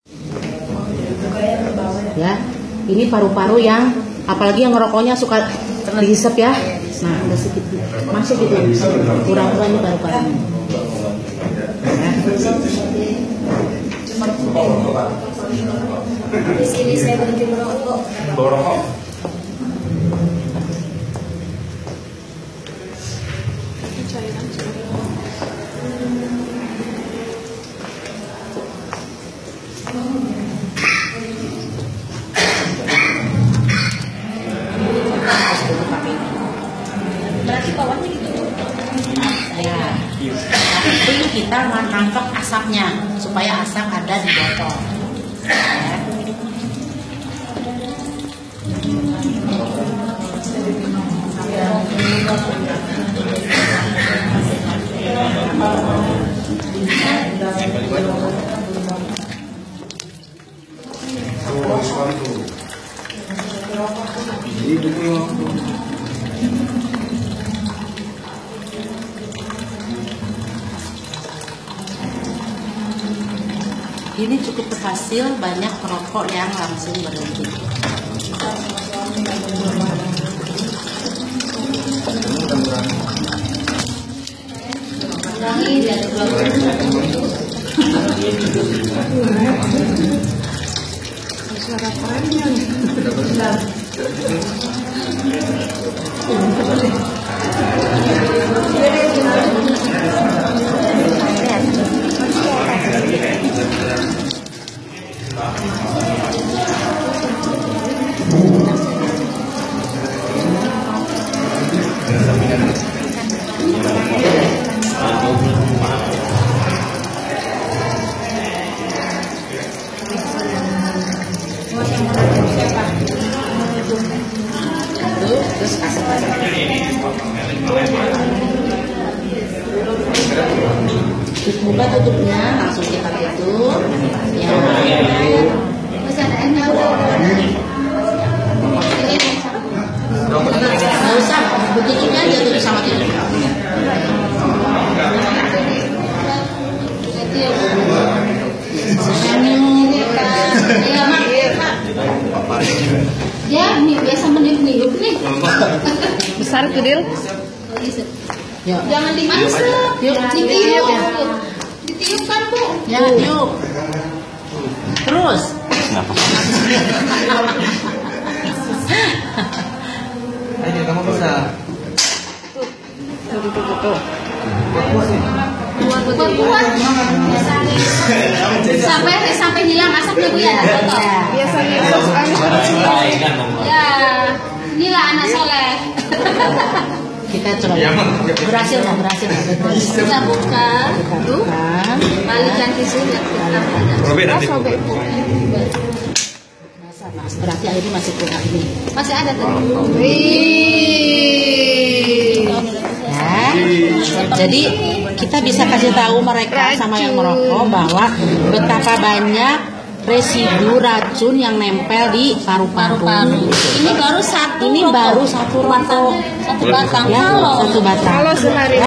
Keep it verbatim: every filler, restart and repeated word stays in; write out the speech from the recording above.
Ya, ini paru-paru yang apalagi yang ngerokoknya suka dihisap ya. Nah, ada sedikit masuk gitu, kurang-kurang ini paru-parunya. Ya. Di sini saya berhenti merokok. Merokok. Berarti bawahnya gitu. Ya. Tapi kita menangkap asapnya supaya asap ada di botol. Ya. Ini cukup berhasil, banyak perokok yang langsung berhenti. Ulangi dari Suara kerennya nih. Terus kasih pasang. Buka tutupnya, langsung kita tutup. Ya. masih ada airnya udah. Nggak usah, tutupnya aja tutup sama tutup. Iya mak. Ya, nih biasa meniup-niup nih. Besar kecil. Yuk. Jangan dimasak. Yuk, Ditiup. ya. Ditiup kan bu. Ya, yuk. Terus. Ayo kamu bisa. Tuh, tuh, tuh, tuh. Buat-buat. Sampai sampai hilang asapnya bu ya. Biasanya suka Ya, inilah anak soleh. Kita coba. Berhasil nggak? Berhasil nggak? Kita buka. Tuh. Balikan tisunya. Robin nanti. Masa, mas. Berarti airnya masih kurang ini. Masih ada tuh. Ya. Jadi kita bisa kasih tahu mereka sama yang merokok bahwa betapa banyak residu racun yang nempel di paru-paru. Ini baru satu. Ini baru satu rokok. Satu batang. Ya, Kalau satu batang. Kalau sehari